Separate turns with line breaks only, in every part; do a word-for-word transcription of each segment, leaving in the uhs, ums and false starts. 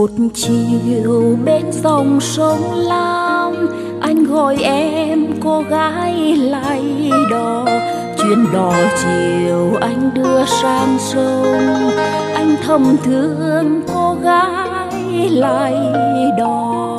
Một chiều bên dòng sông Lam, anh gọi em cô gái lái đò. Chuyến đò chiều anh đưa sang sông, anh thầm thương cô gái lái đò.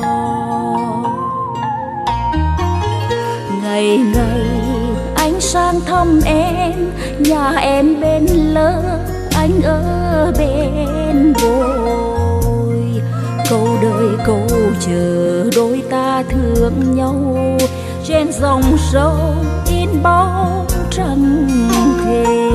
Ngày ngày anh sang thăm em, nhà em bên lỡ, anh ở bên bồi. Câu đời câu chờ đôi ta thương nhau, trên dòng sông in bóng trăng thề.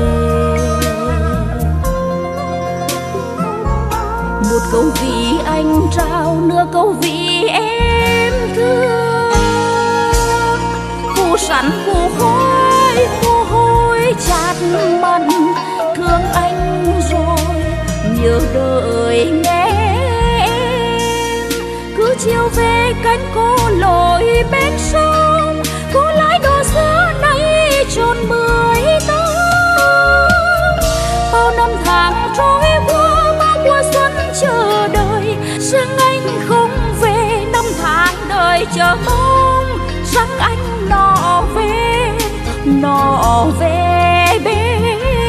Một câu vì anh trao, nửa câu vì em thương. Phù sẵn phù khói, mồ hôi chát mặt, thương anh rồi nhớ đời nghe em. Cứ chiều về cánh cô lội bên sông, cô lái đò xưa nay tròn mười tám. Bao năm tháng trôi qua, bao mùa xuân chờ đợi, rằng anh không về. Năm tháng đời chờ mong rằng anh nọ về, nọ về bên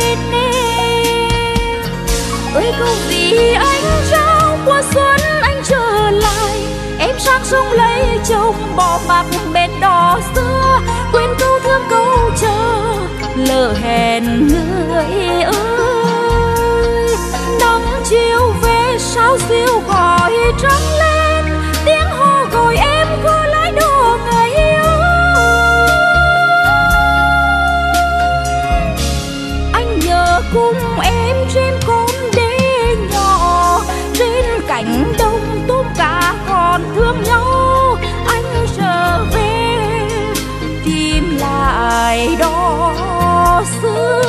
em. Ơi câu vì anh trao mùa xuân anh trở lại, em sang sông lấy chồng bỏ mặc bên đò xưa. Quên câu thương câu chờ, lỡ hẹn người ơi. Nắng chiều về sao siêu gọi trắng lên, tiếng hò gọi em cô lái đò ngày ơi. Anh nhớ cùng em trên con đê nhỏ, trên cánh đồng tôm cá còn thương nhau. Anh trở về tìm lại đó xưa.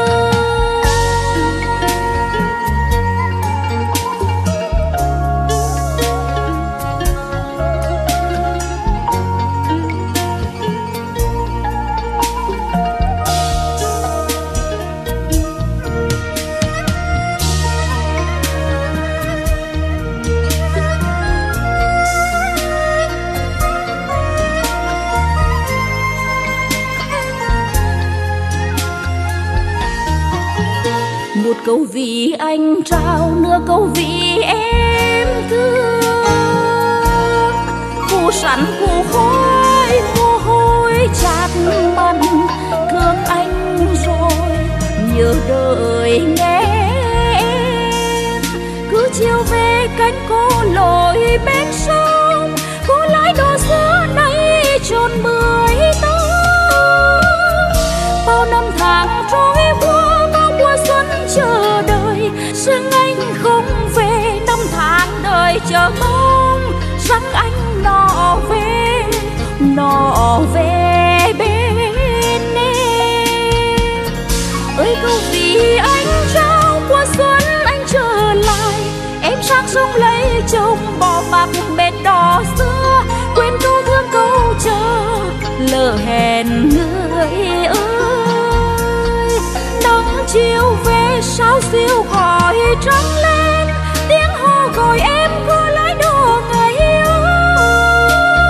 Một câu vì anh trao, nửa câu vì em thương. Phù sẵn phù khói, mồ hôi chát mặt, thương anh rồi nhớ đời nghe em. Cứ chiều về cánh cô lội bên sông, cô lái đò xưa nay tròn mười tám. Bao năm tháng trôi qua, bao mùa xuân chờ đợi, rằng anh không về. Năm tháng đời chờ mong rằng anh nọ về, nọ về bên em. Ơi câu vì anh trao mùa xuân anh trở lại, em sang sông lấy chồng bỏ mặc bên đò xưa. Quên câu thương câu chờ, lỡ hẹn người ơi. Nắng chiều về sao siêu gọi trắng lên, tiếng hò gọi em cô lái đò ngày ơi.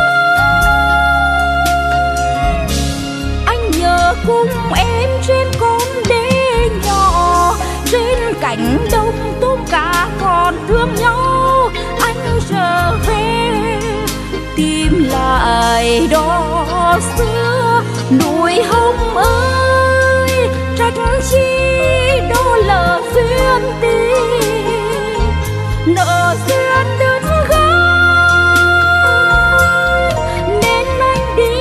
Anh nhớ cùng em trên con đê nhỏ, trên cánh đồng tôm cá còn thương nhau. Anh trở về tìm lại đó xưa. Núi Hồng ơi trách chi đó lỡ duyên tình, nợ duyên đứt gánh nên anh đi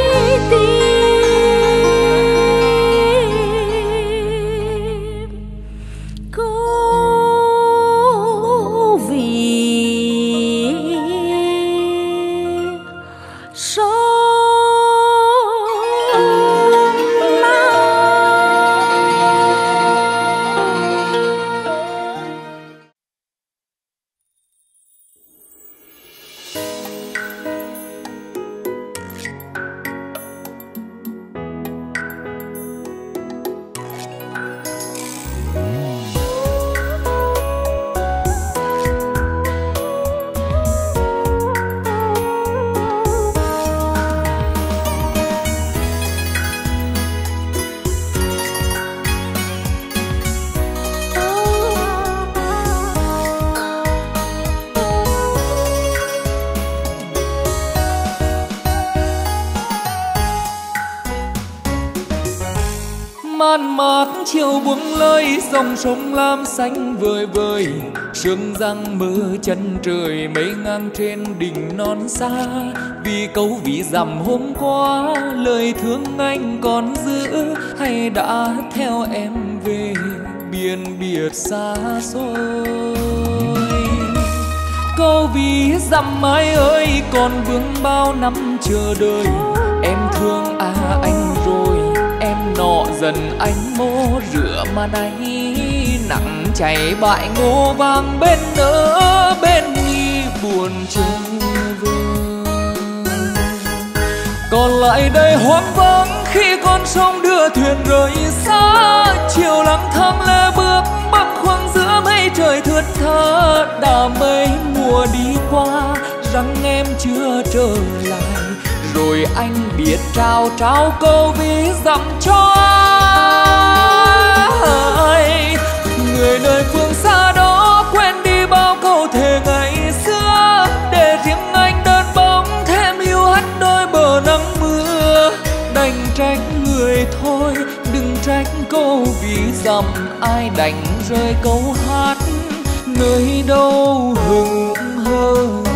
tìm câu vì sông Lam.
Man mác chiều buông lơi, dòng sông lam xanh vời vời, sương răng mơ chân trời, mây ngang trên đỉnh non xa. Vì câu ví dặm hôm qua, lời thương anh còn giữ, hay đã theo em về biển biệt xa xôi. Câu ví dặm mai ơi, còn vương bao năm chờ đợi. Em thương à anh rồi, em nọ dần anh mô rửa mà nay nặng chảy bại ngô vang bên nỡ bên nghi buồn trở về. Còn lại đây hoang vắng khi con sông đưa thuyền rời xa, chiều lắng thang lê bước băng khoăn giữa mây trời thướt tha. Đã mấy mùa đi qua rằng em chưa trở lại, rồi anh biết trao trao câu ví dặm cho ai. Người nơi phương xa đó quên đi bao câu thề ngày xưa, để riêng anh đơn bóng thêm hiu hắt đôi bờ nắng mưa. Đành trách người thôi, đừng trách câu ví dặm, ai đành rơi câu hát nơi đâu hững hờ.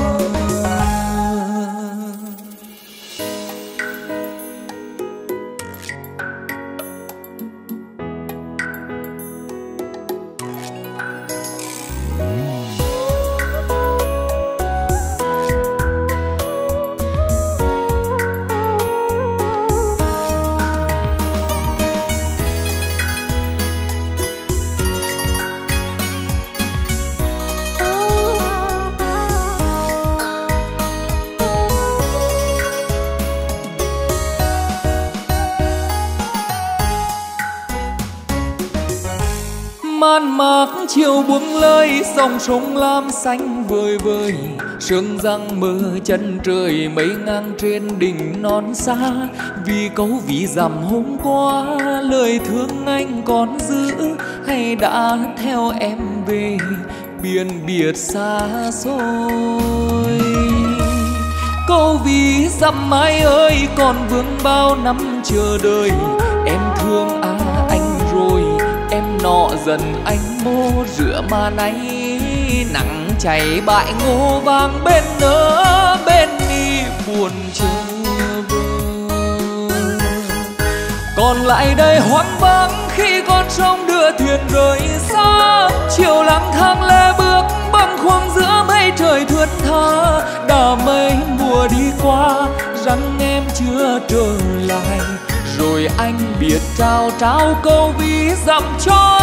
Man mác chiều buông lơi, dòng sông lam xanh vời vời, sương răng mơ chân trời, mây ngang trên đỉnh non xa. Vì câu ví dặm hôm qua, lời thương anh còn giữ, hay đã theo em về biển biệt xa xôi. Câu ví dặm mai ơi, còn vương bao năm chờ đợi. Em thương à anh rồi, em nọ dần anh mô rửa mà nay nắng chảy bại ngô vang bên nỡ bên đi buồn trở về. Còn lại đây hoang vắng khi con sông đưa thuyền rời xa, chiều lắng thang lê bước băng khoăn giữa mây trời thướt tha. Đã mấy mùa đi qua rằng em chưa trở lại, rồi anh biết trao trao câu ví dặm cho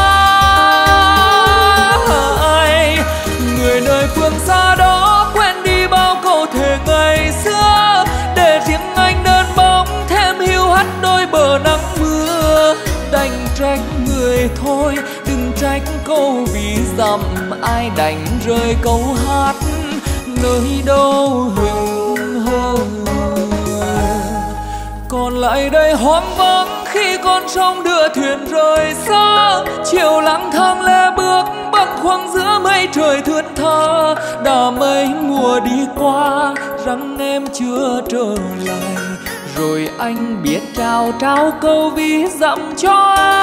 ai. Người nơi phương xa đó quên đi bao câu thề ngày xưa, để riêng anh đơn bóng thêm hiu hắt đôi bờ nắng mưa. Đành trách người thôi, đừng trách câu ví dặm, ai đành rơi câu hát nơi đâu hững hờ. Còn lại đây hoang vắng khi con sông đưa thuyền rời xa, chiều lắng thang lê bước băng khoăn giữa mây trời thướt tha. Đã mấy mùa đi qua rằng em chưa trở lại, rồi anh biết trao trao câu ví dặm cho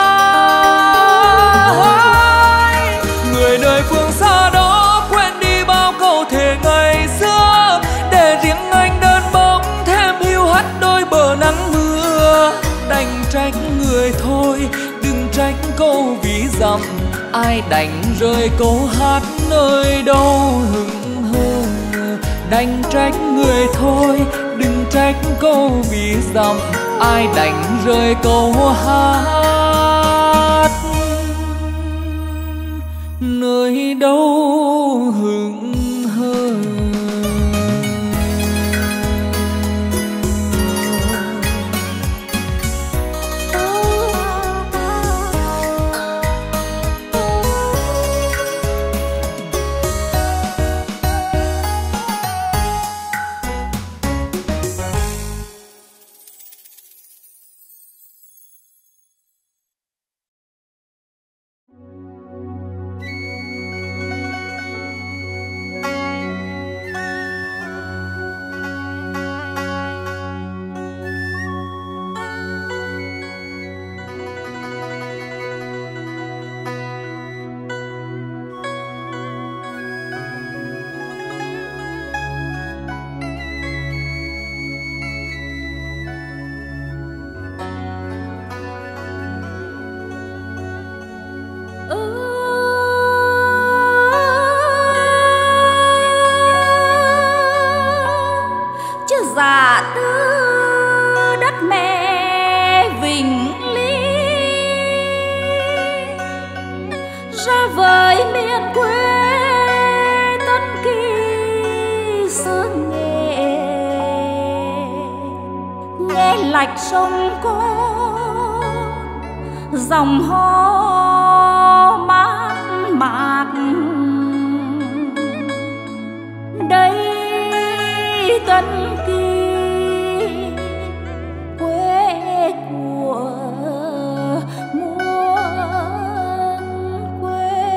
ai. Người nơi phương xa đó quên đi bao câu thề ngày xưa, để riêng anh đơn bóng thêm hiu hắt đôi bờ nắng mưa. Đành trách người thôi, đừng trách câu ví dặm, ai đành rơi câu hát nơi đâu hững hờ. Đành trách người thôi, đừng trách câu ví dặm, ai đành rơi câu hát nơi đâu hững hờ.
lạch sông có dòng ho mát mạc. Đây Tân Kỳ quê của muôn quê.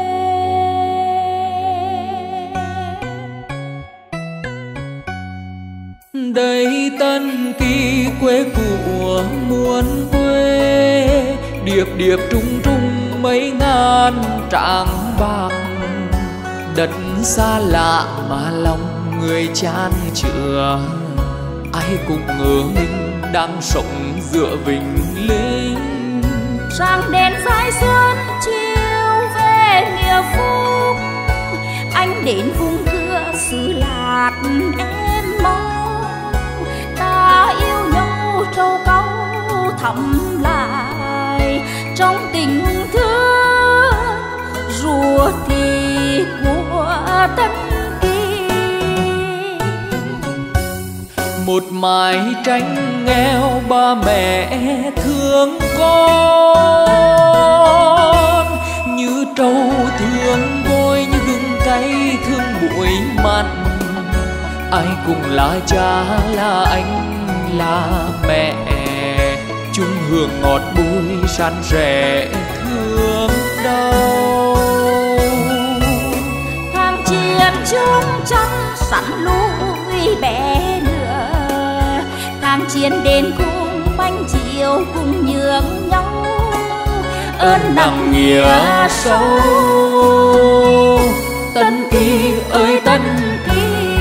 Đây Tân Kỳ quê của muôn quê, điệp điệp trung trung mấy ngàn tràng bạc. Đất xa lạ mà lòng người chan chữa, ai cũng ngỡ mình đang sống giữa Vĩnh Linh.
Sáng đèn dài xuân chiều về nghĩa phúc, anh đến vùng cửa xứ Lạt em mong. Ta yêu nhau trâu cáu thắm lại trong tình thương ruột thịt của Tân Kỳ.
Một mái tranh nghèo ba mẹ thương con, như trâu thương vôi như gừng cay thương bụi mặn. Ai cũng là cha là anh là mẹ, chung hương ngọt bùi san sẻ thương đau.
Tháng chiến chung chắn sẵn lùi bé lửa, tháng chiến đến cùng bánh chiều cùng nhường nhau. Ơn nặng nghĩa sâu Tân Kỳ ơi Tân Kỳ.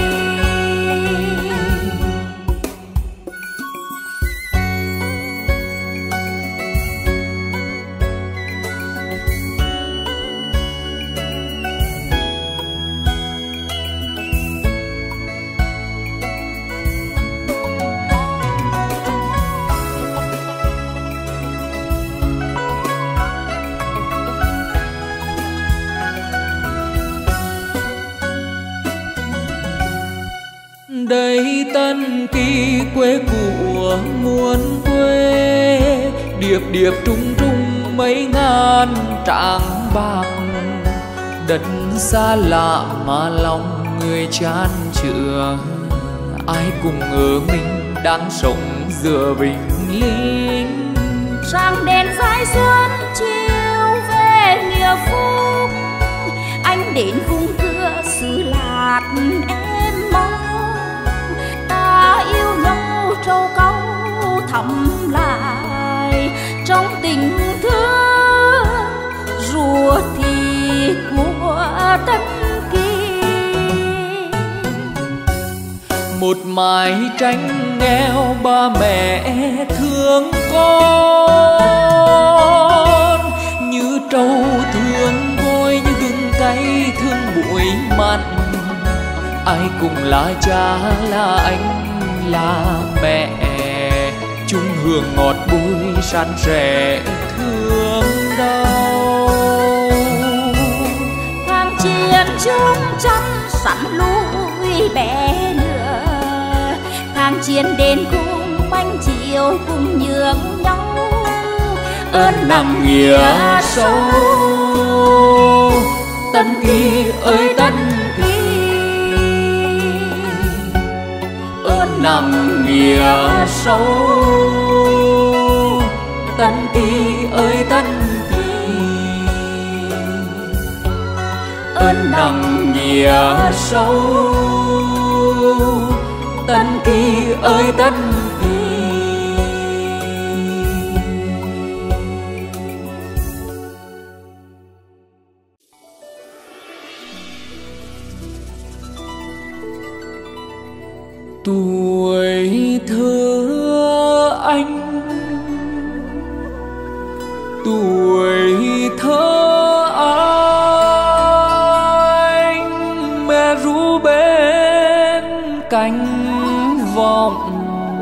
Đây Tân Kỳ quê của muôn quê, điệp điệp trung trung mấy ngàn tràng bạc. Đất xa lạ mà lòng người chan chữa, ai cùng ngỡ mình đang sống giữa Vĩnh Linh.
Sáng đèn dài xuân chiều về nghĩa phúc, anh đến vùng cửa xứ Lạt em mong. Ta yêu nhau trâu cáu thắm lại trong tình thương ruột thịt của Tân Kỳ.
Một mái tranh nghèo ba mẹ thương con, như trâu thương vôi như gừng cay thương bụi mặn. Ai cũng là cha là anh là mẹ, chung hương ngọt bùi san sẻ thương đau.
Tháng chiến chung chắn sẵn lùi bé lửa, tháng chiến đến cùng bánh chiều cùng nhường nhau. Ơn nặng nghĩa sâu Tân Kỳ ơi Tân Kỳ. Ơn nặng nghĩa sâu Tân Kỳ ơi Tân Kỳ. Ơn nặng nghĩa sâu Tân Kỳ ơi Tân Kỳ.
Tuổi thơ anh, tuổi thơ anh, mẹ ru bên cánh vọng,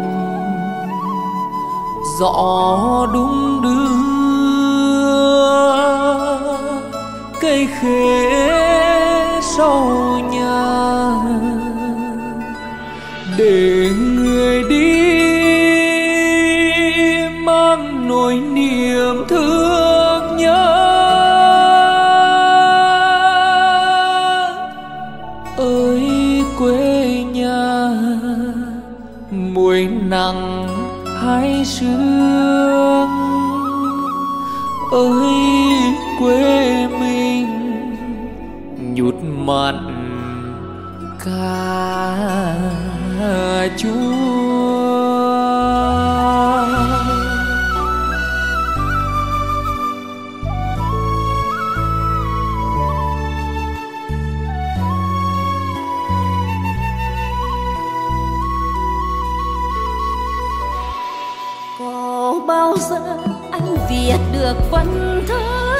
gió đung đưa cây khế sau nhà, để người đi nỗi niềm thương nhớ. Ơi quê nhà muối nắng hai sương, ơi quê mình nhút mặn cà chua.
Có bao giờ anh viết được vần thơ,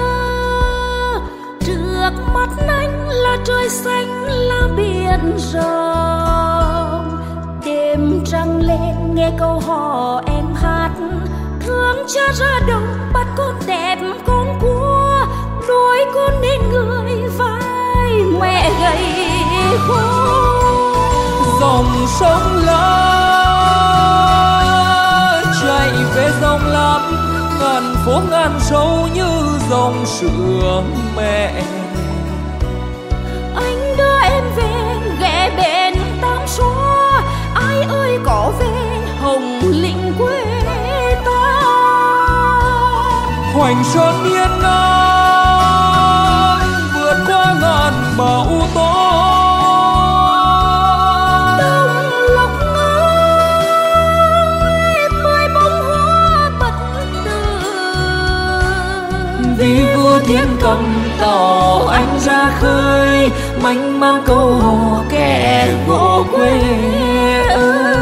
trước mắt anh là trời xanh là biển rộng, đêm trăng lên nghe câu hò em hát, thương cha ra đồng bắt con đẹp con cua, nuôi con nên người vai mẹ gầy khô.
Dòng sông lớn chạy về dòng lắm, ngàn phố ngàn sâu như dòng sữa mẹ.
Anh đưa em về ghé bên Tam Xóa, ai ơi có về Hồng Lĩnh quê ta.
Hoành sơn yên ngang vượt qua ngàn bão tố, vì vua thiên cầm tàu anh ra khơi, mênh mang câu hò kẻ gỗ quê ơi.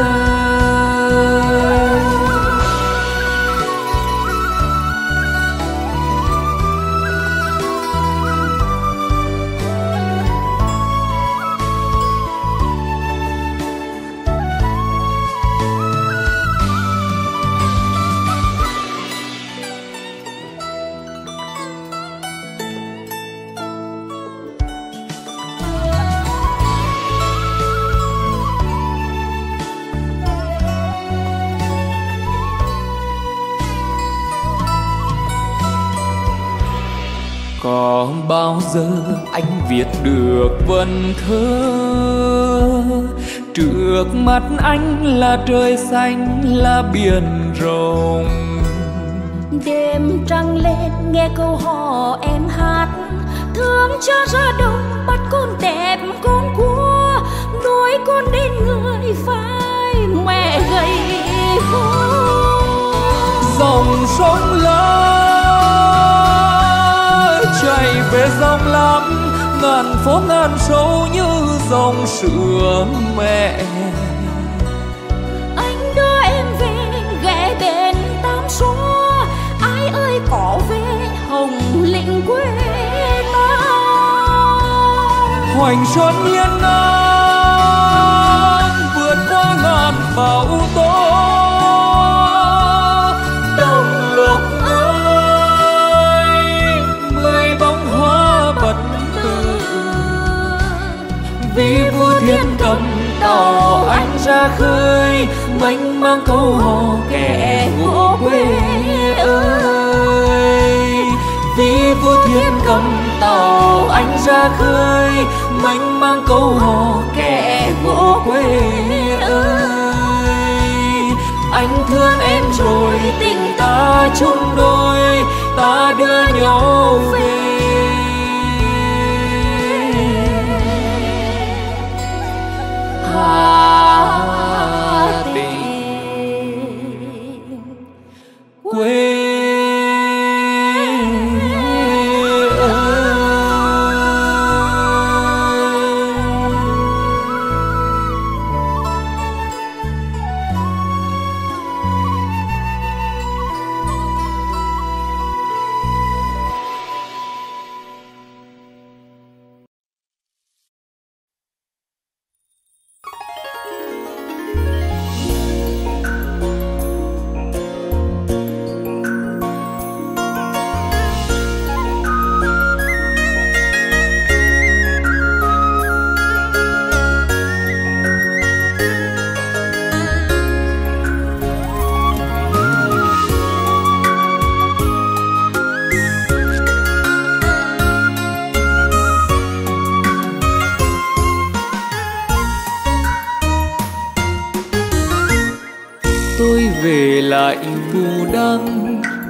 Có bao giờ anh viết được vần thơ, trước mắt anh là trời xanh là biển rộng,
đêm trăng lên nghe câu hò em hát, thương cha ra đồng bắt con đẹp con cua, nuôi con đến người vai mẹ gầy khô.
Dòng sông lớn chạy về dòng lắm, ngàn phố ngàn sâu như dòng sữa mẹ.
Anh đưa em về ghé bên Tam Xóa, ai ơi có về Hồng Lĩnh quê ta.
Hoành sơn yên ngang vượt qua ngàn bão tố, đồng lộc vì vua thiên cầm tàu anh ra khơi, mênh mang câu hò kẻ gỗ quê ơi. Vì vua thiên cầm tàu anh ra khơi, mênh mang câu hò kẻ gỗ quê ơi. Anh thương em rồi tình ta chung đôi, ta đưa nhau về. Hà tình quê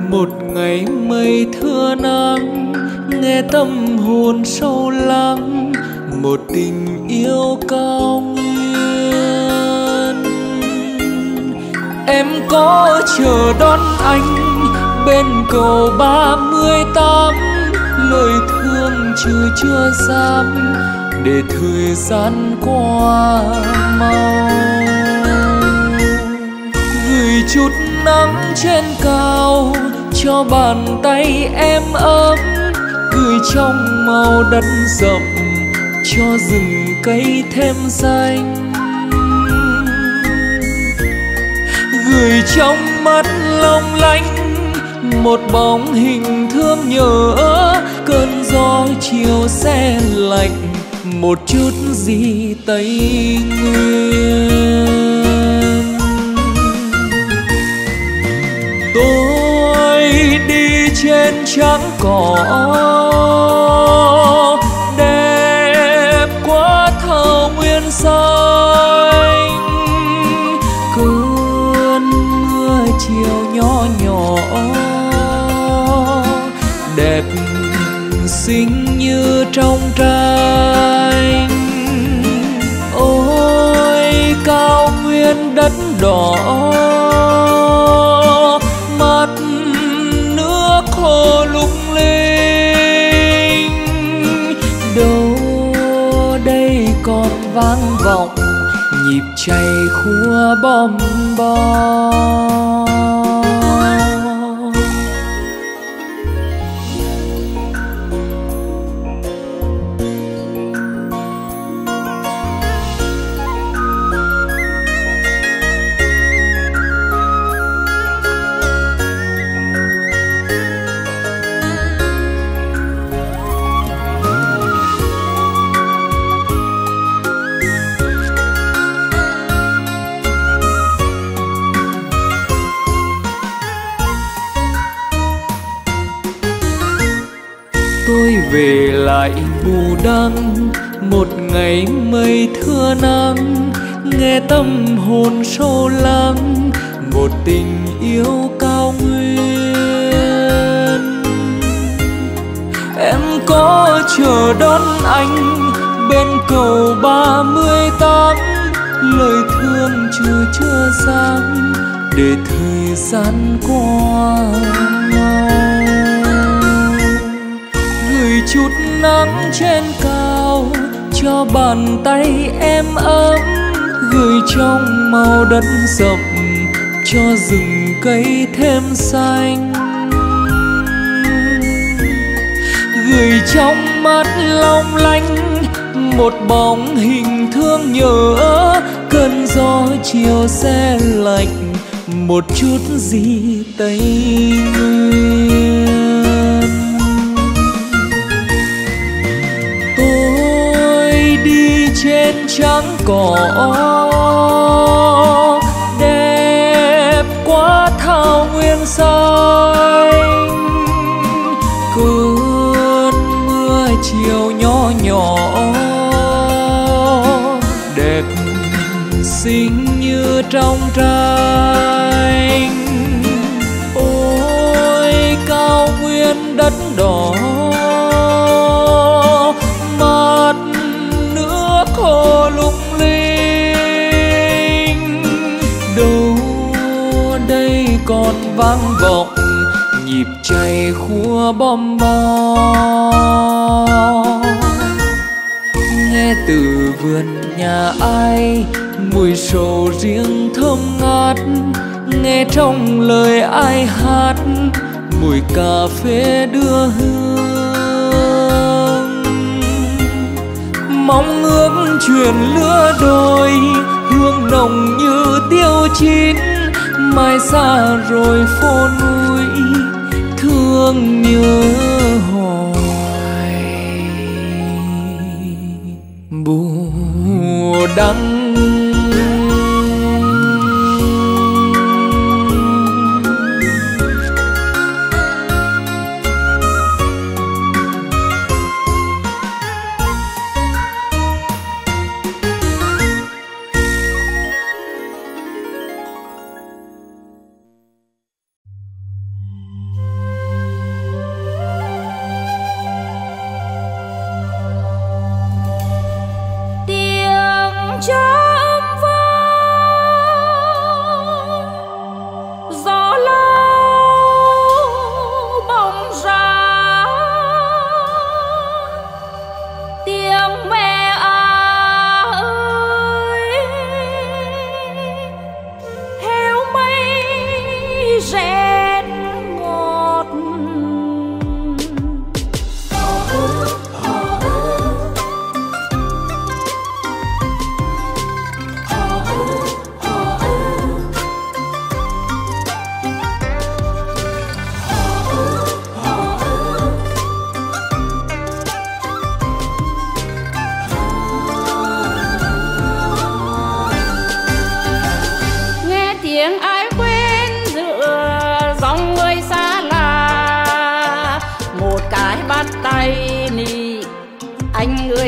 một ngày mây thưa nắng, nghe tâm hồn sâu lắng, một tình yêu cao nguyên. Em có chờ đón anh bên cầu ba mươi tám, lời thương chưa chưa dám để thời gian qua mau. Gửi chút nắng trên cao cho bàn tay em ấm, gửi trong màu đất rậm cho rừng cây thêm xanh. Gửi trong mắt long lanh một bóng hình thương nhớ, cơn gió chiều se lạnh một chút gì Tây Nguyên. Tôi đi trên trắng cỏ đẹp quá thảo nguyên xanh, cơn mưa chiều nhỏ nhỏ đẹp xinh như trong tranh. Ôi cao nguyên đất đỏ, mặt nước hồ lung linh, đâu đây còn vang vọng nhịp chảy khua bom bom. Tôi về lại Bù Đăng, một ngày mây thưa nắng, nghe tâm hồn sâu lắng, một tình yêu cao nguyên. Em có chờ đón anh bên cầu ba mươi tám, lời thương chưa chưa dám để thời gian qua mau. Gửi chút nắng trên cao cho bàn tay em ấm, gửi trong màu đất rậm cho rừng cây thêm xanh. Gửi trong mắt long lanh một bóng hình thương nhớ, cơn gió chiều se lạnh một chút gì Tây Nguyên. Tôi đi trên trắng cỏ đẹp quá thảo nguyên xanh, cơn mưa chiều nhỏ nhỏ đẹp xinh như trong tranh. Ôi cao nguyên đất đỏ, mặt nước hồ lung linh, đâu đây còn vang vọng nhịp chảy khua bom bom. Nghe từ vườn nhà ai mùi sầu riêng thơm ngát, nghe trong lời ai hát mùi cà phê đưa hương. Mong ước truyền lứa đôi, hương nồng như tiêu chín, mai xa rồi phố núi thương nhớ hoài. Bù Đăng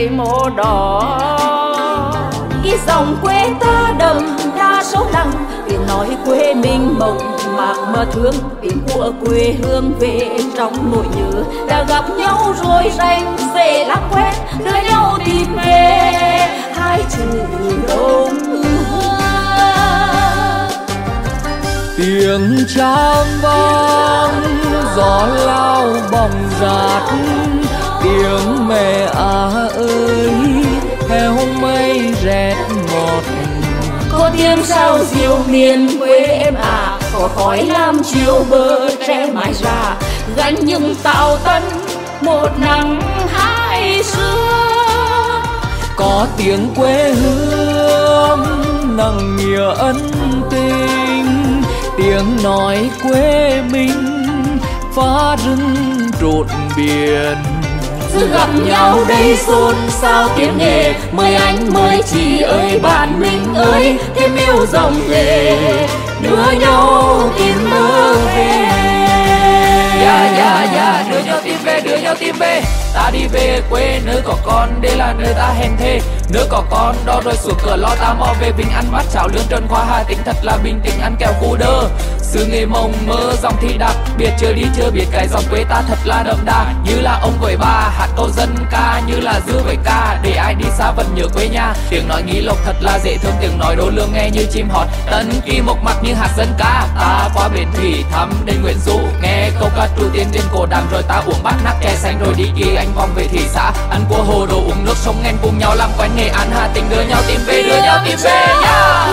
cây mô đỏ. Ý dòng quê ta đậm đa sâu nặng, tiếng nói quê mình mộng mạc mà thương, tiếng của quê hương về trong nỗi nhớ. Đã gặp nhau rồi rành về lắm quen, đưa nhau tìm về hai chữ đông hương.
Tiếng tráng vang gió lao bồng rạt, tiếng mẹ à ơi theo mây rét ngọt.
Có tiếng sao diều miền quê em à, có khói lam chiều bờ tre mãi ra, gánh những tạo tân một nắng hai xưa.
Có tiếng quê hương nặng nghĩa ân tình, tiếng nói quê mình phá rừng trộn biển.
Sự gặp nhau đây xôn xao tiếng nghề, mời anh mời chị ơi bạn mình ơi, thêm yêu dòng nghề đưa nhau tìm mơ về.
Dạ dạ dạ đưa nhau tìm về, đưa nhau tìm về. Ta đi về quê nơi có con, đây là nơi ta hẹn thề. Nơi có con đó rồi xuống cửa lo ta mò về Vinh ăn bát cháo lương trần khoa Hà Tĩnh thật là bình tĩnh ăn kẹo cú đơ. Xứ nghề mộng mơ dòng thi đặc biệt, chưa đi chưa biết cái dòng quê ta thật là đậm đà. Như là ông với bà hát câu dân ca, như là dư với ca để ai đi xa vẫn nhớ quê nhà. Tiếng nói Nghi Lộc thật là dễ thương, tiếng nói đô lương nghe như chim hót. Tân Kỳ một mặt như hạt dân ca, ta qua bến thủy thăm đền Nguyễn Du, nghe câu ca trù tiên trên cổ đàm rồi ta uống bát nát kè xanh rồi đi kỳ anh vòng về thị xã. Ăn cua hồ đồ uống nước sông nghen cùng nhau làm quen Nghệ An Hà Tĩnh, đưa nhau tìm về, đưa nhau tìm về nha.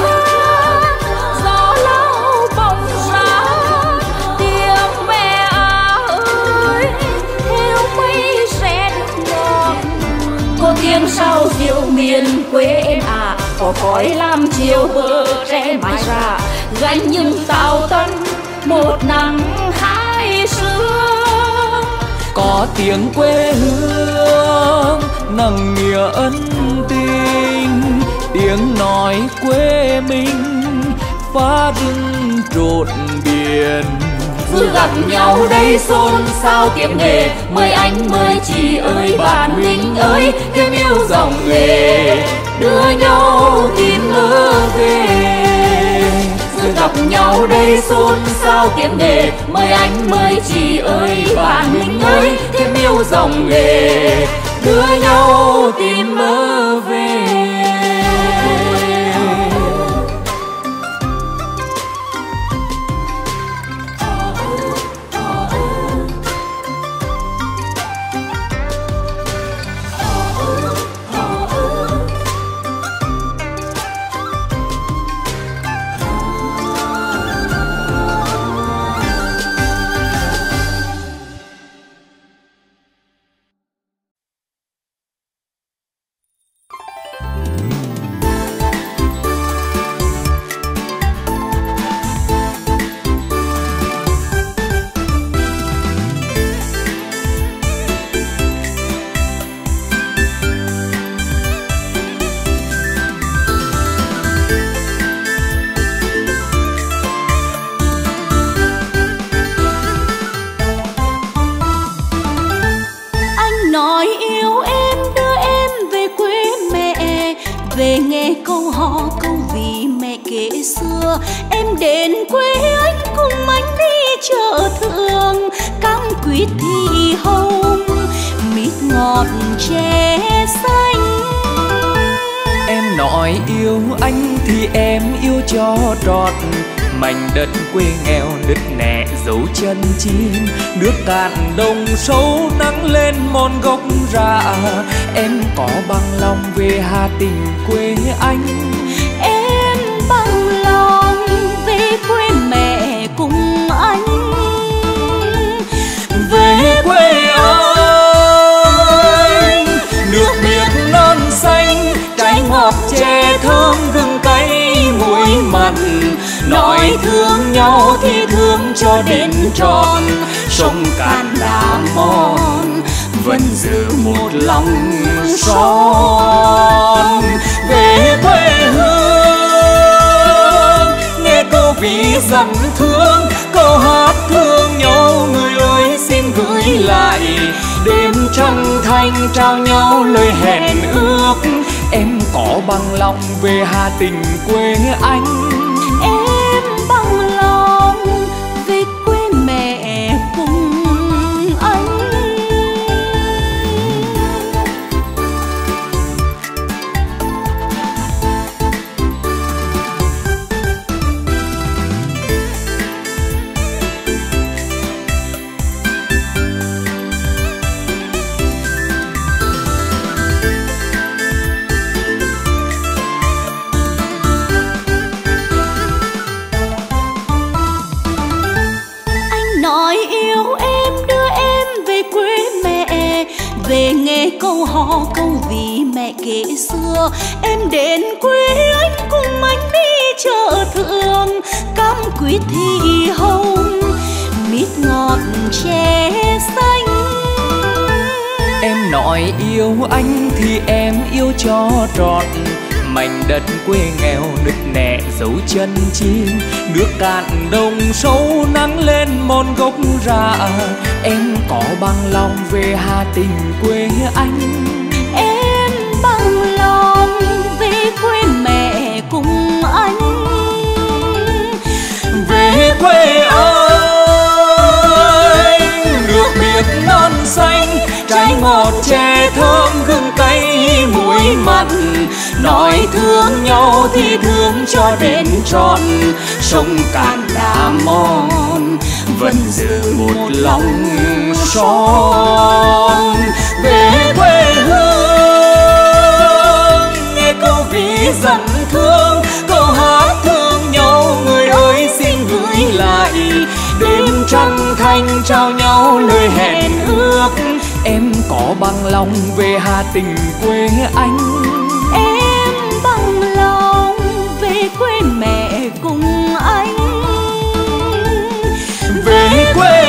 Gió lao bồng ra tiếng mẹ ơi theo mây rét ngọt. Có tiếng sao diều miền quê em à, có khói lam chiều bờ tre mãi ra, gánh những tàu tân một nắng hai xưa.
Có tiếng quê hương nặng nghĩa ân tình, tiếng nói quê mình phá rừng trộn biển.
Sự gặp nhau đây xôn xao tiếng nghề, mời anh mời chị ơi bạn mình ơi, thêm yêu dòng nghề đưa nhau tìm mơ về. Sự gặp nhau đây xôn xao tiếng nghề, mời anh mời chị ơi bạn mình ơi, thêm yêu dòng nghề đưa nhau tìm mơ về. Về nghe câu hò câu vì mẹ kể xưa, em đến quê anh cùng anh đi chợ thường, cam quýt thì hồng mít ngọt chè xanh.
Em nói yêu anh thì em yêu cho trọn mảnh đất quê nghèo nứt nẻ dấu chân chim, nước cạn đồng sâu nắng lên mòn gốc rạ. Em có bằng lòng về Hà Tĩnh quê anh?
Em bằng lòng về quê mẹ cùng anh.
Về quê anh, nước biển non xanh, trái ngọt chè thơm gừng cay muối mặn. Nói thương nhau thì thương cho đến tròn, sông Cạn đã mòn vẫn giữ một lòng son. Về quê hương nghe câu ví dặm thương, câu hát thương nhau người ơi xin gửi lại. Đêm trăng thanh trao nhau lời hẹn ước. Em có bằng lòng về Hà Tĩnh quê anh?
Em bằng lòng về quê mẹ cùng anh. Về nghe câu hò câu ví mẹ kể xưa, em đến quê anh cùng anh đi chợ thượng, cam quýt thì hồng, mít ngọt chè xanh.
Em nói yêu anh thì em yêu cho trọn mảnh đất quê nghèo nứt nẻ dấu chân chim, nước cạn đồng sâu nắng lên một gốc rạ. Em có bằng lòng về Hà Tĩnh quê anh?
Em bằng lòng về quê mẹ cùng anh.
Về quê anh, nước biển non xanh, trái ngọt chè thơm gừng cay muối mặn. Nói thương nhau thì thương cho đến trọn, sông Cạn Đá Mòn vẫn giữ một lòng son. Về quê hương nghe câu ví dẫn thương, câu hát thương nhau người ơi xin gửi lại. Đêm trăng thanh trao nhau lời hẹn ước. Em có bằng lòng về Hà Tĩnh quê anh?
Em bằng lòng về quê mẹ cùng anh.
Về quê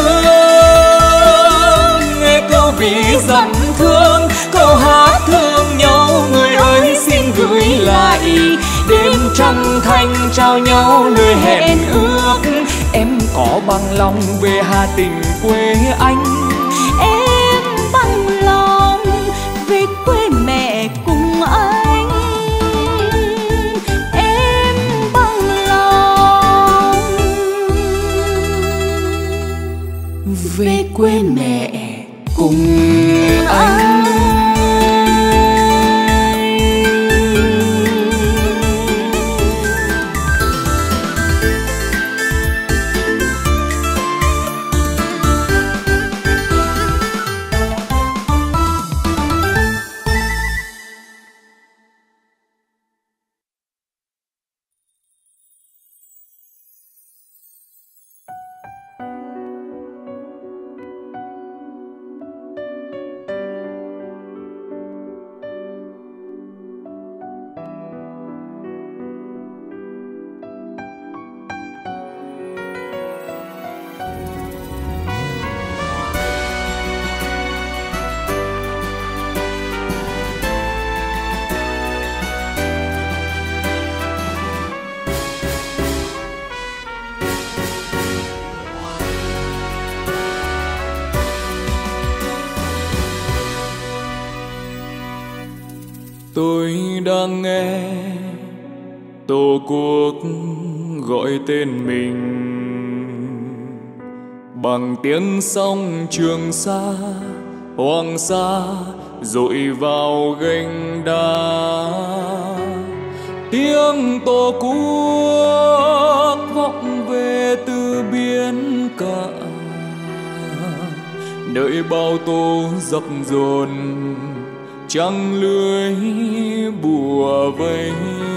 hương nghe câu ví dẫn thương, câu hát thương nhau người ơi xin gửi lại. Đêm trăng thanh trao nhau lời hẹn ước. Em có bằng lòng về Hà Tĩnh quê anh?
Em bằng lòng về quê mẹ cùng anh. Em bằng lòng
về quê mẹ cùng anh. Tôi đang nghe Tổ quốc gọi tên mình bằng tiếng sông Trường Sa, Hoàng Sa dội vào gành đá. Tiếng Tổ quốc vọng về từ biển cả, đợi bao tố dập dồn trăng lưới bùa vây.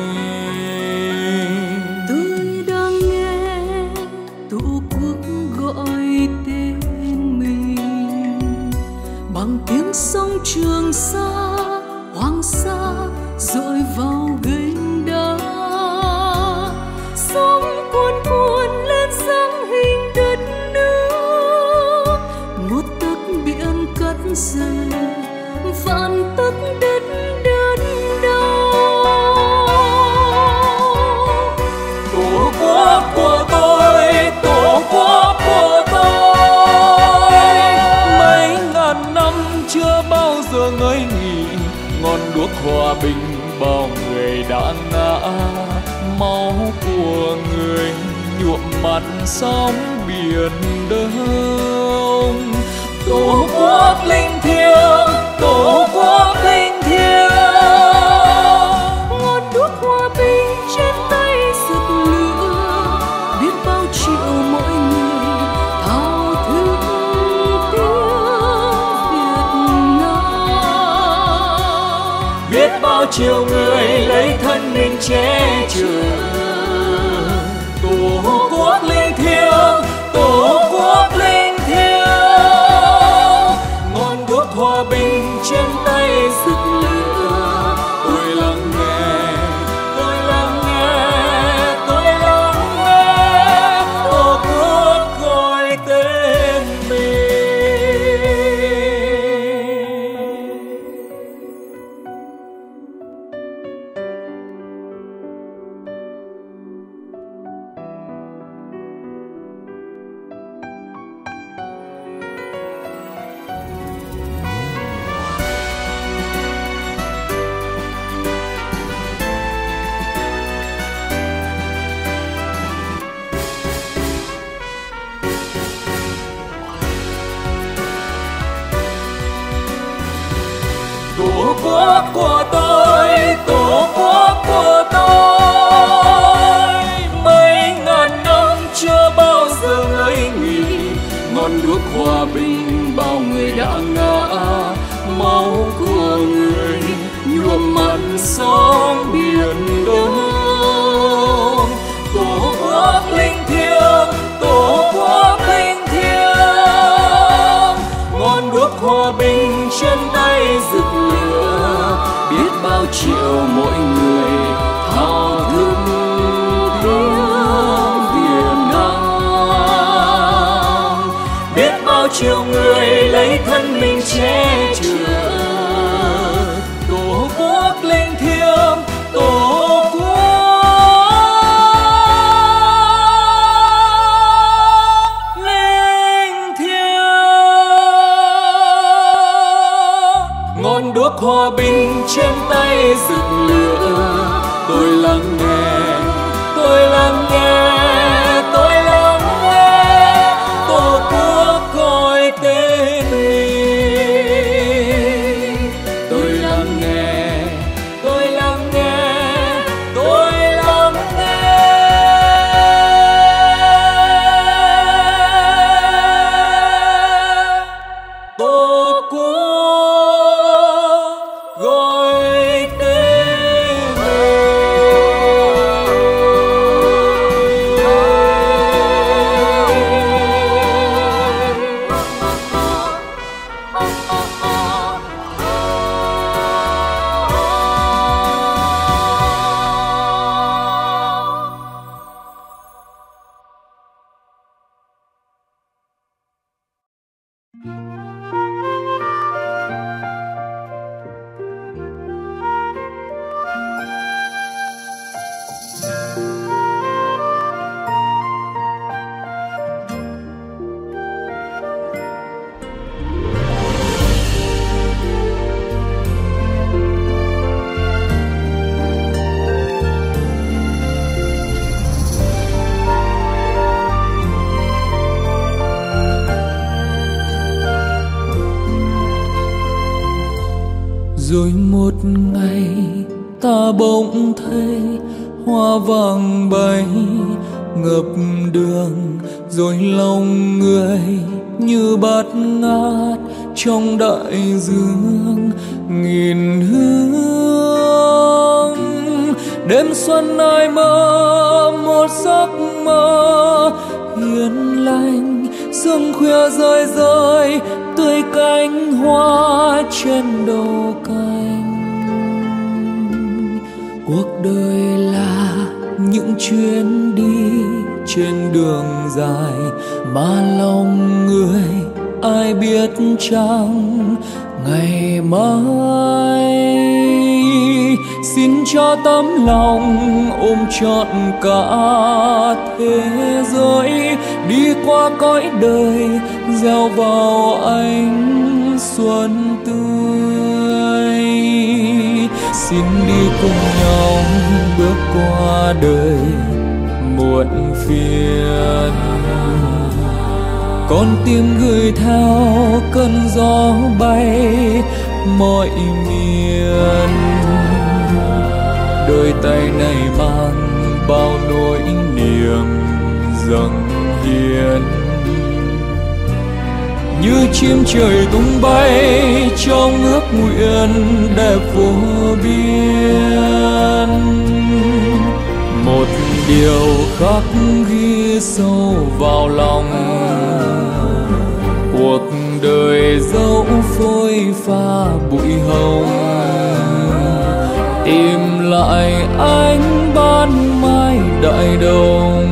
Tôi đang nghe Tổ quốc gọi tên mình bằng tiếng sông Trường Sa, Hoàng Sa dội vào gành đá. Sóng cuồn cuộn lên dáng hình đất nước, một tấc biển cắt rời vạn tấc đất đơn đau.
Tổ quốc của tôi, Tổ quốc của tôi, mấy ngàn năm chưa bao giờ quốc hòa bình bao người đã ngã, máu của người nhuộm mặt sóng biển đông. Tổ quốc linh thiêng, tổ quốc linh thiêng,
ngọn đuốc hòa bình trên tay rực lửa, biết bao triệu mỗi người thao thức tiếng Việt Nam,
biết bao triệu người lấy thân mình che chở. Tổ quốc linh thiêng, tổ quốc linh thiêng, ngọn đuốc hòa bình trên tay rực lửa. Tôi lắng nghe, tôi lắng nghe, tôi lắng nghe, tổ quốc gọi tên mình. Tổ quốc của tôi, tổ quốc của tôi, mấy ngàn năm chưa bao giờ ngơi nghỉ. Ngọn đuốc hòa bình bao người đã ngã, máu của người nhuộm mặt sóng biển đông. Tổ quốc linh thiêng, tổ quốc linh thiêng, ngọn đuốc hòa bình trên tay rực lửa, biết bao triệu mỗi người thao thức tiếng Việt Nam, biết bao triệu người lấy thân mình che chở. Tổ quốc linh thiêng, tổ quốc linh thiêng, ngọn đuốc hòa bình trên tay rực lửa. Tôi lắng nghe, tôi lắng nghe, tôi lắng nghe, tổ quốc gọi tên mình. Tôi lắng nghe, tôi lắng nghe, tôi lắng nghe, tổ quốc gọi tên Rồi một ngày ta bỗng thấy hoa vàng bay ngập đường, rồi lòng người như bát ngát trong đại dương nghìn hương. Đêm xuân ai mơ một giấc mơ hiền lành, sương khuya rơi rơi tươi cánh hoa trên đầu cành. Cuộc đời là những chuyến đi trên đường dài, mà lòng người ai biết chăng ngày mai. Xin cho tấm lòng ôm trọn cả thế giới, đi qua cõi đời gieo vào ánh xuân tươi. xin đi cùng nhau bước qua đời muộn phiền. Con tim gửi theo cơn gió bay mọi miền. Đôi tay này mang bao nỗi niềm dâng hiến. Như chim trời tung bay trong ước nguyện đẹp vô biên. Một điều khắc ghi sâu vào lòng, cuộc đời dẫu phôi pha bụi hồng, tìm lại ánh ban mai đại đồng,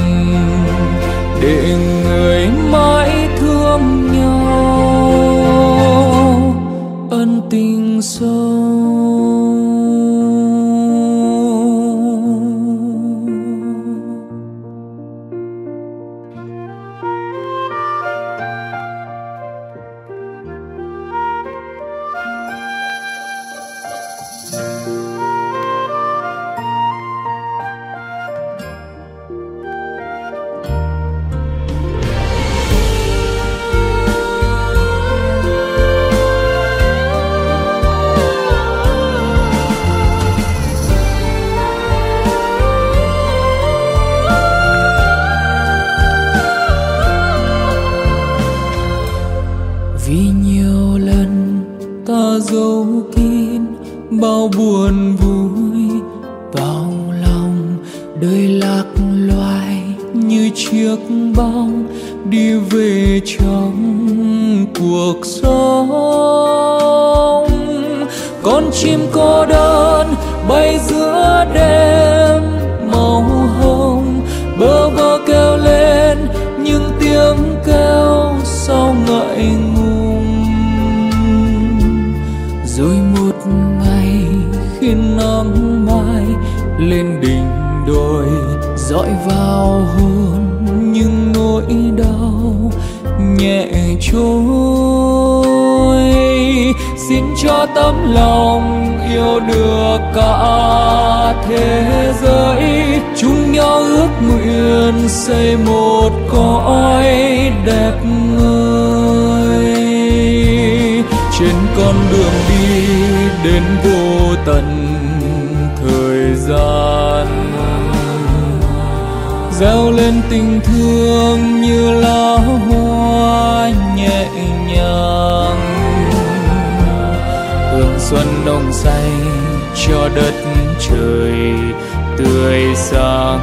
để người mãi thương nhau ân tình sâu. Dấu kín bao buồn vui bao lòng, đời lạc loài như chiếc bóng đi về trong cuộc sống. Con chim cô đơn bay giữa đêm màu hồng, bơ vơ kêu lên những tiếng kêu sau ngại ngùng. Rồi một ngày khi nắng mai lên đỉnh đồi dọi vào hồn những nỗi đau nhẹ trôi. Xin cho tấm lòng yêu được cả thế giới, chung nhau ước nguyện xây một cõi đẹp ngời. Trên con đường đi đến vô tận thời gian, gieo lên tình thương như lá hoa nhẹ nhàng. Hương xuân nồng say cho đất trời tươi sáng.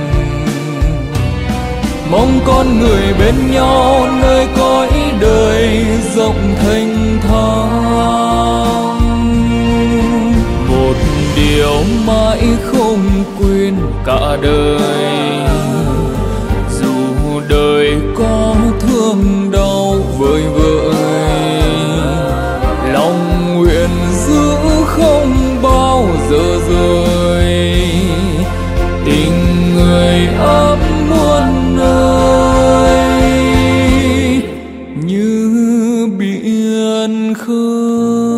Mong con người bên nhau nơi cõi đời rộng thênh thang. Một điều mãi không quên cả đời, dù đời có thương đau vơi vợi, lòng nguyện giữ không bao giờ rời. Tình người ấm muôn nơi như biển khơi.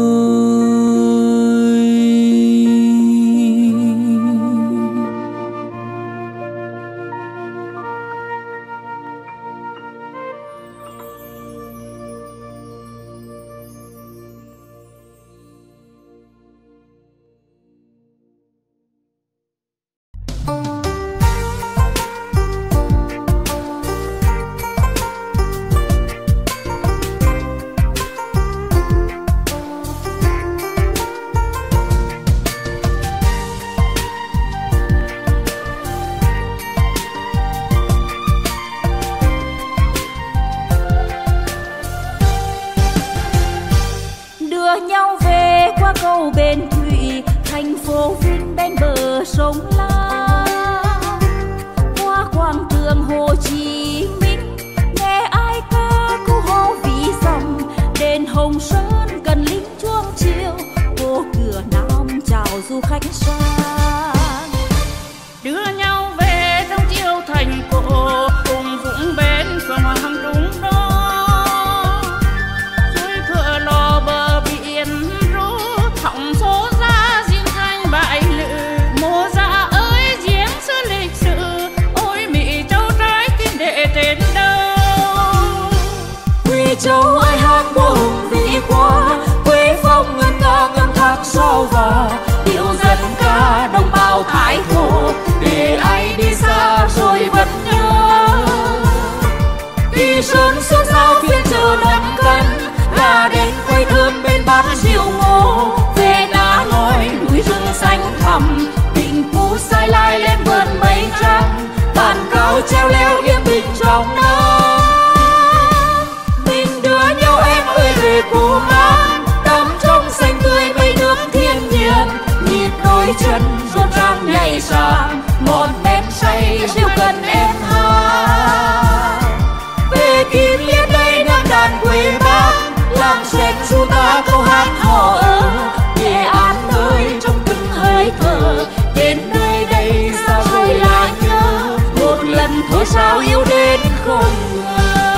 Hãy subscribe cho kênh Ghiền Mì Gõ để không bỏ lỡ
châu ai hát mùa hùng vĩ qua, quê phong ngân ca ngâm thác sao và điệu dân ca đồng bào Thái Thổ, để ai đi xa rồi vẫn nhớ. Đi sơn xuân sao phiên chờ nắng cân, là đến quay thơm bên bát rượu ngô, về ná ngói núi rừng xanh thẳm, bình phú sai lai lên vườn mây trắng, bàn cao treo leo yên bình trong nắng. Mình đưa nhau em ơi về Phú Mát, đắm trong xanh tươi mây nước thiên nhiên, nhịp đôi chân rộn ràng nhảy sang, ngọn men say rượu cần em hát. Về Kim Liên đây nam đàn quê Bắc, làm sen ru ta câu hát hò ơ. Nghệ An ơi trong từng hơi thở, đến nơi đây sao rồi lại nhớ, một lần thôi sao yêu đến không ngờ.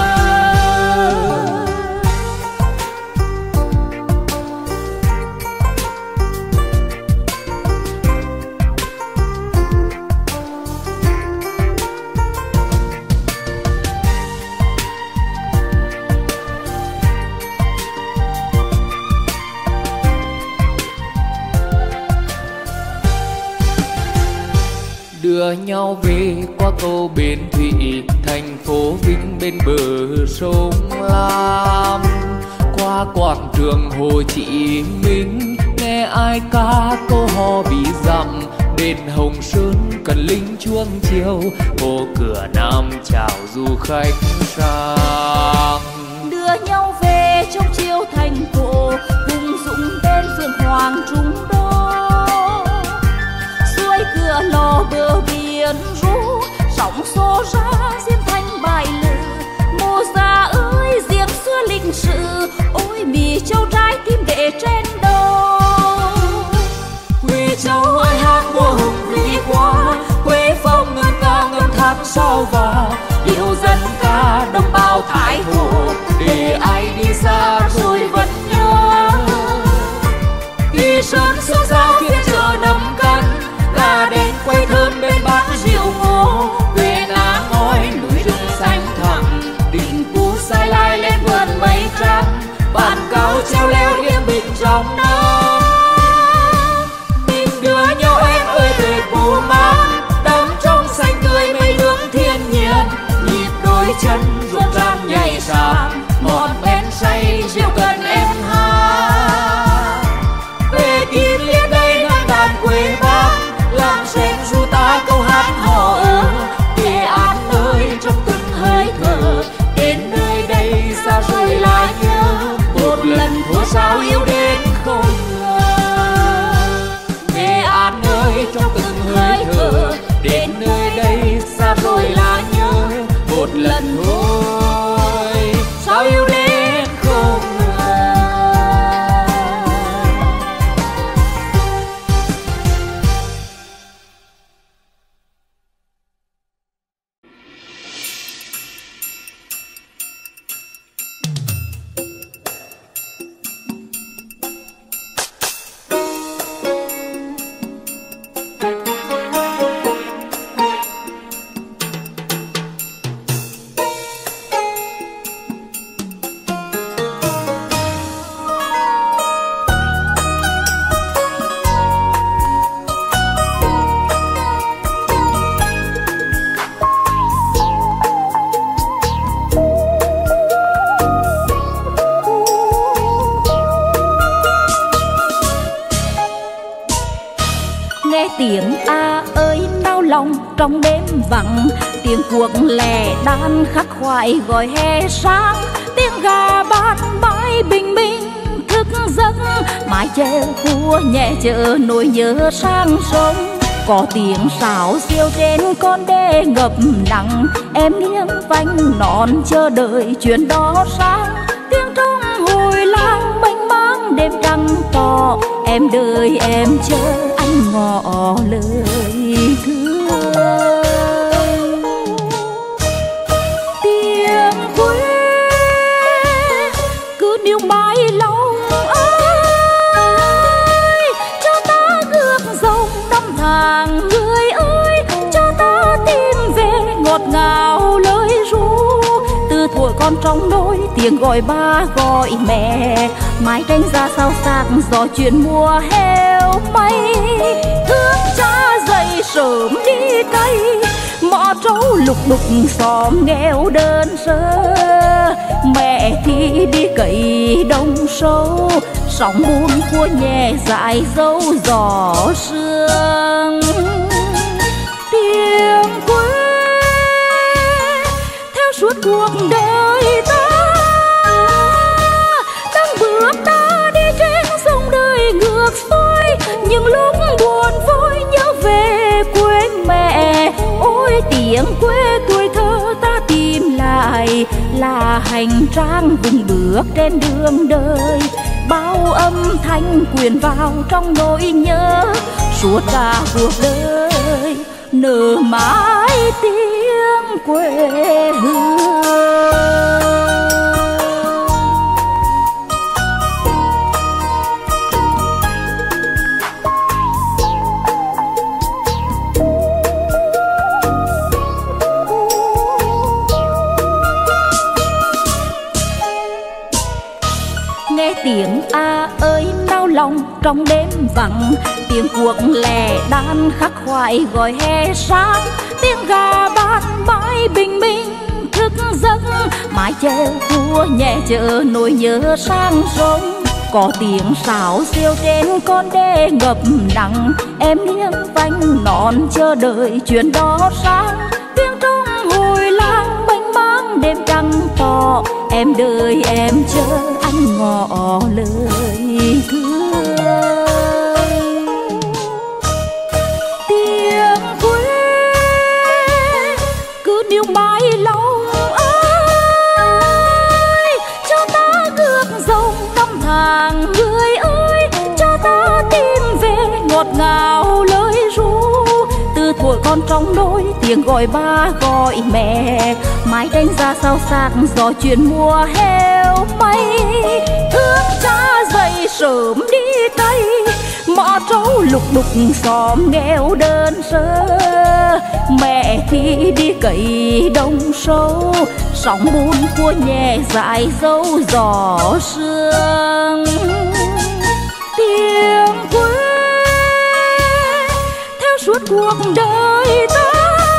Đưa nhau về qua cầu Bến Thủy, thành phố Vinh bên bờ sông Lam, qua quảng trường Hồ Chí Minh, nghe ai ca câu hò bí dặm, đền Hồng Sơn cần linh chuông chiều, hồ cửa Nam chào du khách sang.
Đưa nhau về trong chiều thành cổ, vùng dũng tên phượng hoàng trung đô, suối cửa lò bờ biển ru, sóng xô ra diêm thanh bài lửa. Mô Gia ơi riêng xưa lịch sử, ôi mì châu trái tim để trên đầu.
Quê châu ai hát mùa hùng vĩ qua, quê phong ngân ca ngâm thác sao và điệu dân ca đồng bào Thái Thổ, để ai đi xa rồi vẫn nhớ. Đi sơn xuân sao phiên chợ nấm cân, là đến quay thơm bên bát rượu ngô, về ná ngói núi rừng xanh thẳm, đình phú sai lai lên vườn mây trắng, bàn cao treo leo yên bình trong nắng. Mình đưa nhau em ơi về Phú Mát, đắm trong xanh tươi mây nước thiên nhiên, nhịp đôi chân rộn ràng nhảy sang, ngọn men say rượu cần em hát. Về Kim Liên đây nam đàn quê Bắc, làm sen ru ta câu hát hò ơ. Nghệ An ơi trong từng hơi thở, đến nơi đây xa rồi lại nhớ, một lần thôi sao yêu đến không ngờ. Nghệ An ơi trong từng hơi thở, đến nơi đây xa rồi lại nhớ, một lần thôi sao yêu đến không ngờ.
Tiếng a ơi nao lòng trong đêm vắng, tiếng cuộc lẻ đan khắc khoải gọi hè sáng, tiếng gà ban mãi bình minh thức giấc, mái chèo khua nhẹ chở nỗi nhớ sang sông. Có tiếng sáo xiêu trên con đê ngập nắng, em nghiêng vành non chờ đợi chuyến đó sang, tiếng trong hồi lang mênh mang đêm trăng to, em đợi em chờ anh ngỏ lời thương. Tiếng quê cứ níu mãi lòng ơi, cho ta gước dòng năm tháng người ơi, cho ta tìm về ngọt ngào lời ru, từ thuở con trong đôi tiếng gọi ba gọi mẹ, mái tranh ra sao sắc gió chuyện mùa heo mây. Thương cha dậy sớm đi cày, mõ trâu lục đục xóm nghèo đơn sơ. Mẹ thì đi cày đông sâu, sóng buồn khua nhẹ dải dấu gió sương. Tiếng quê theo suốt cuộc đời ta, đang bước ta đi trên sông đời ngược xuôi. Những lúc buồn vui nhớ về quê mẹ, ôi tiếng quê tuổi thơ ta tìm lại là hành trang vững bước trên đường đời. Bao âm thanh quyện vào trong nỗi nhớ, suốt cả cuộc đời nở mãi tiếng quê hương. Nghe tiếng a ơi nao lòng trong đêm vắng, tiếng cuộc lẻ đan khắc khoải gọi hè sáng. Tiếng gà ban mãi bình minh thức giấc, mái chèo cua nhẹ chở nỗi nhớ sang sông. Có tiếng sáo siêu trên con đê ngập nắng, em nghiêng vành non chờ đợi chuyện đó sang. Tiếng trong hồi lang mênh mang đêm trăng tỏ, em đợi em chờ anh ngỏ lời thương. Tiếng quê cứ níu mãi lòng ơi, cho ta ngược dòng năm tháng. Người ơi cho ta tìm về ngọt ngào lời ru, từ thuở con trong nỗi tiếng gọi ba gọi mẹ, mái tranh ra sao sắc gió chuyện mùa heo mây. Thương cha dậy sớm đi cày, mõ trâu lục đục xóm nghèo đơn sơ. Mẹ thì đi cày đông sâu, sóng buồn khua nhẹ dải dấu gió sương. Tiếng quê theo suốt cuộc đời ta,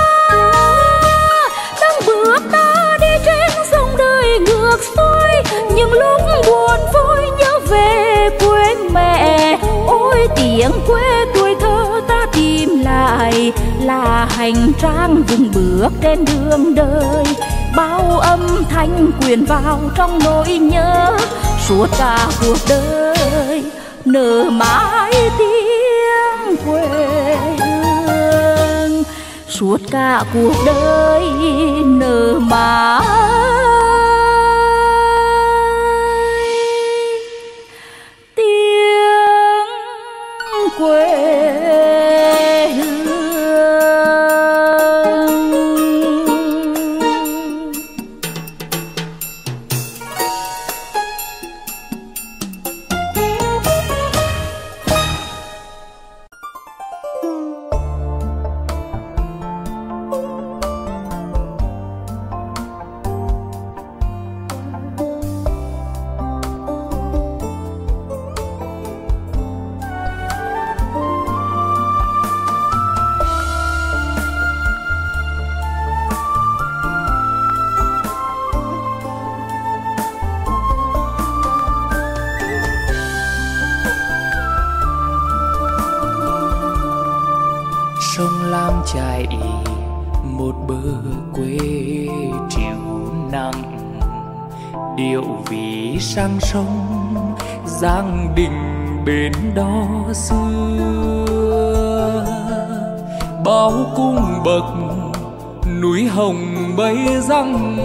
đang bước ta đi trên sông đời ngược xuôi. Những lúc buồn vui nhớ về quê mẹ, ôi tiếng quê tuổi thơ ta tìm lại là hành trang vững bước trên đường đời. Bao âm thanh quyện vào trong nỗi nhớ, suốt cả cuộc đời nở mãi tiếng quê hương. Suốt cả cuộc đời nở mãi tiếng quê hương.
Sông Lam chảy một bờ quê chịu nắng, điệu ví sang sông giang đình bên đó xưa. Bao cung bậc núi hồng bay răng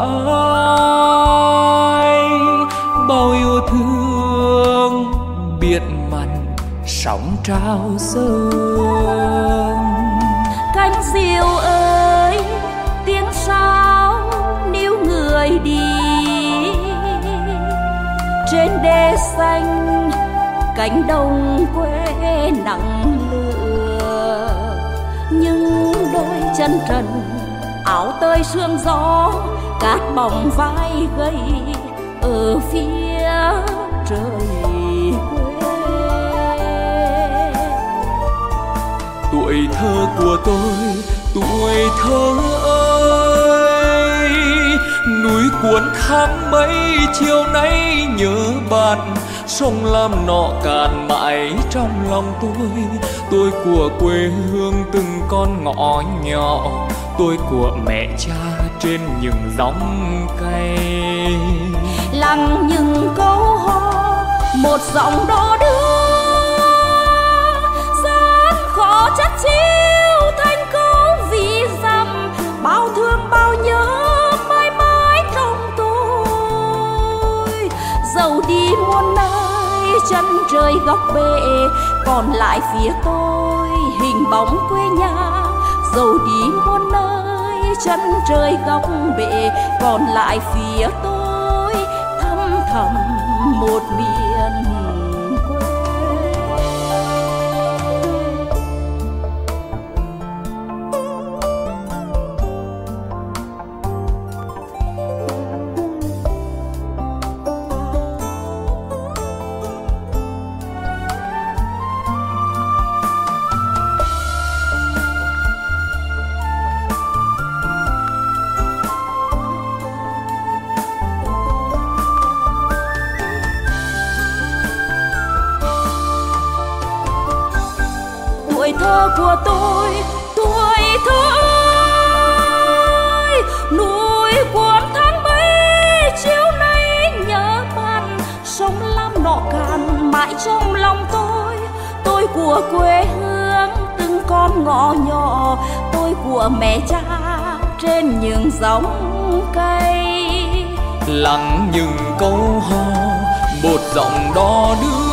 mãi, bao yêu thương biệt mặn sóng trao sương.
Cánh diều ơi tiếng sao níu người đi, trên đê xanh cánh đồng quê nặng lửa. Nhưng đôi chân trần áo tơi sương gió, cát bỏng vai gầy ở phía trời quê.
Tuổi thơ của tôi, tuổi thơ ơi, núi cuốn tháng mấy chiều nay nhớ bạn, sông Lam nọ cạn mãi trong lòng tôi. Tôi của quê hương từng con ngõ nhỏ, tôi của mẹ cha trên những dòng cây.
Lặng những câu hò, một giọng đò đưa, gian khó chắc chiêu thành câu ví dặm, bao thương bao nhớ mãi mãi trong tôi. Dẫu đi muôn nơi chân trời góc bể, còn lại phía tôi hình bóng quê nhà. Dẫu đi muôn nơi chân trời góc bể, còn lại phía tôi thăm thầm một miền quê. Tuổi thơ của tôi, tuổi thơ ơi, núi cuốn tháng mấy chiều nay nhớ bạn, sông Lam nọ cạn mãi trong lòng tôi. Tôi của quê hương từng con ngõ nhỏ, tôi của mẹ cha trên những dòng cây.
Lặng những câu hò, một giọng đò đưa,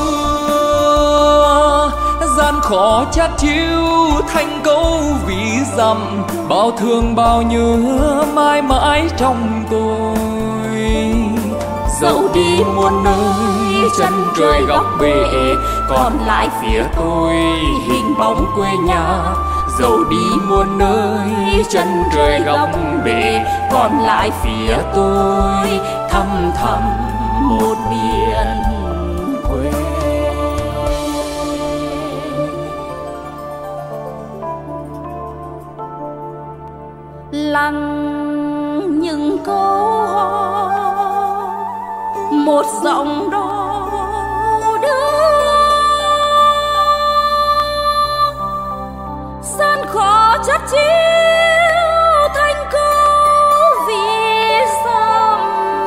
gian khó chát chiu thành câu ví dặm, bao thương bao nhớ mãi mãi trong tôi. Dẫu đi muôn nơi chân trời góc bể, còn lại phía tôi hình bóng quê nhà. Dẫu đi muôn nơi chân trời góc bể, còn lại phía tôi thăm thầm một miền quê.
Lặng những câu hò, một giọng đò đưa, gian khó chắc chiêu thành câu ví dặm,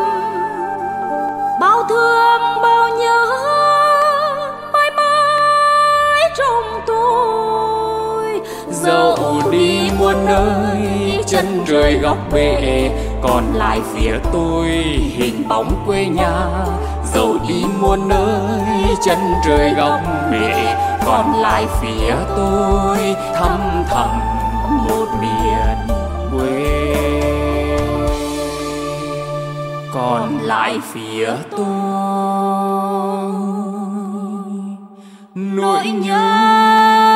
bao thương bao nhớ mãi mãi trong tôi.
Dẫu đi muôn nơi chân trời góc bể, còn lại phía tôi hình bóng quê nhà. Dẫu đi muôn nơi chân trời góc bể, còn lại phía tôi thăm thầm một miền quê. Còn lại phía tôi nỗi nhớ